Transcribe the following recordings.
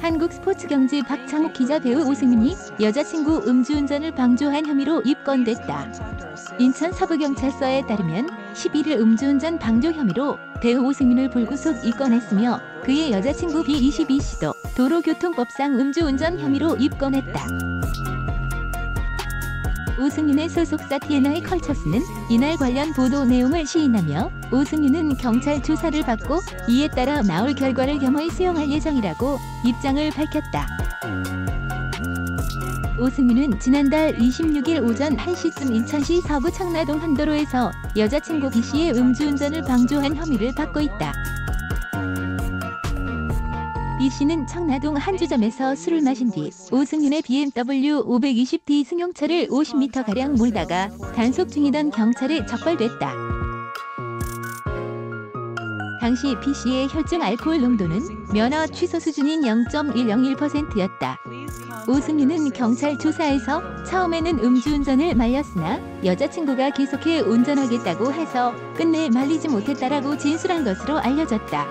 한국 스포츠경제 박창욱 기자 배우 오승윤이 여자친구 음주운전을 방조한 혐의로 입건됐다. 인천 서부경찰서에 따르면 11일 음주운전 방조 혐의로 배우 오승윤을 불구속 입건했으며 그의 여자친구 B22씨도 도로교통법상 음주운전 혐의로 입건했다. 오승윤의 소속사 TNI 컬처스는 이날 관련 보도 내용을 시인하며 오승윤은 경찰 조사를 받고 이에 따라 나올 결과를 겸허히 수용할 예정이라고 입장을 밝혔다. 오승윤은 지난달 26일 오전 1시쯤 인천시 서구 청라동 한도로에서 여자친구 B씨의 음주운전을 방조한 혐의를 받고 있다. B씨는 청라동 한 주점에서 술을 마신 뒤 오승윤의 BMW 520D 승용차를 50m가량 몰다가 단속 중이던 경찰에 적발됐다. 당시 B씨의 혈중 알코올 농도는 면허 취소 수준인 0.101%였다. 오승윤은 경찰 조사에서 처음에는 음주운전을 말렸으나 여자친구가 계속해 운전하겠다고 해서 끝내 말리지 못했다라고 진술한 것으로 알려졌다.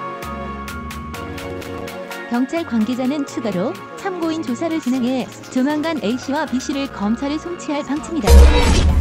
경찰 관계자는 추가로 참고인 조사를 진행해 조만간 A씨와 B씨를 검찰에 송치할 방침이라고 했습니다.